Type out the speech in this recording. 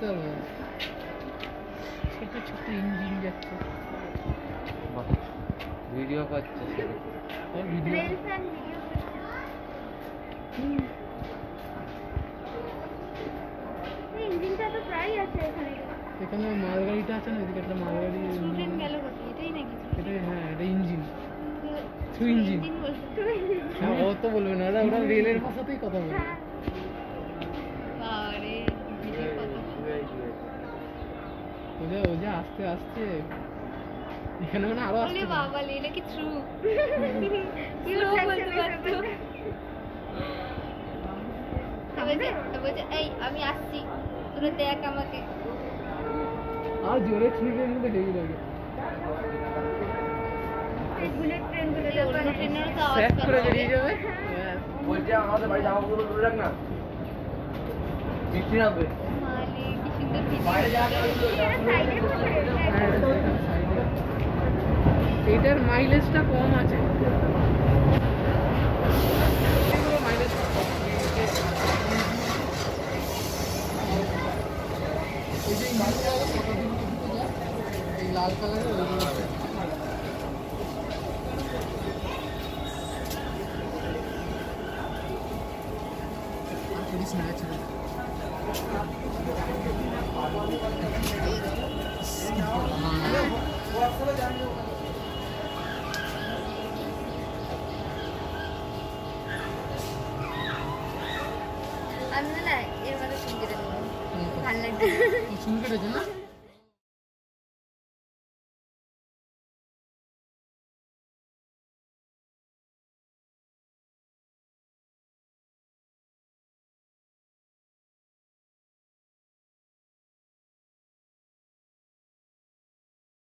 বুঝতে পারবো না। ছোট ছোট ইঞ্জিন যাচ্ছে, ভিডিও করছে ভিডিও। ইঞ্জিনটা তো প্রায় আছে এখানে। এখানে মালগাড়িটা আছে না, এদিকে একটা মালগাড়ি। ট্রেন গেল কোথায়? এটাই নাকি? এটাই, হ্যাঁ এটা ইঞ্জিন, থ্রু ইঞ্জিন। হ্যাঁ, ও তো বলবে না, ওরা রেলের ভাষাতেই কথা বলে। বাবারে ভিডিও কথা ও যা আস্তে আস্তে, এখানে মানে আরো আস্তে। বলে বাবা লেলে কি থ্রু কি বলতে পারতো। তবে যে এই আমি আসছি, তোরা দেখ আমাকে। আর জোরে ছিঁড়ে নিলে হেভি লাগে। এই বুলেট ট্রেনগুলো অন্য ট্রেনেরও তো আওয়াজ স্যাক করে বেরিয়ে যাবে। বলছে আমাদের বাড়ি জামাগুলো দূরে রাখ না, বৃষ্টি নামবে। মালে কি সুন্দর বাইরে যা এইটার মাইলেজটা কম আছে। এই যে ইঞ্জিনটা কত দিন ঢুকে যায়, এই লাল কালারের আমি না এর মধ্যে শুনতে দেবো, ভালো লাগছে। শুনতে না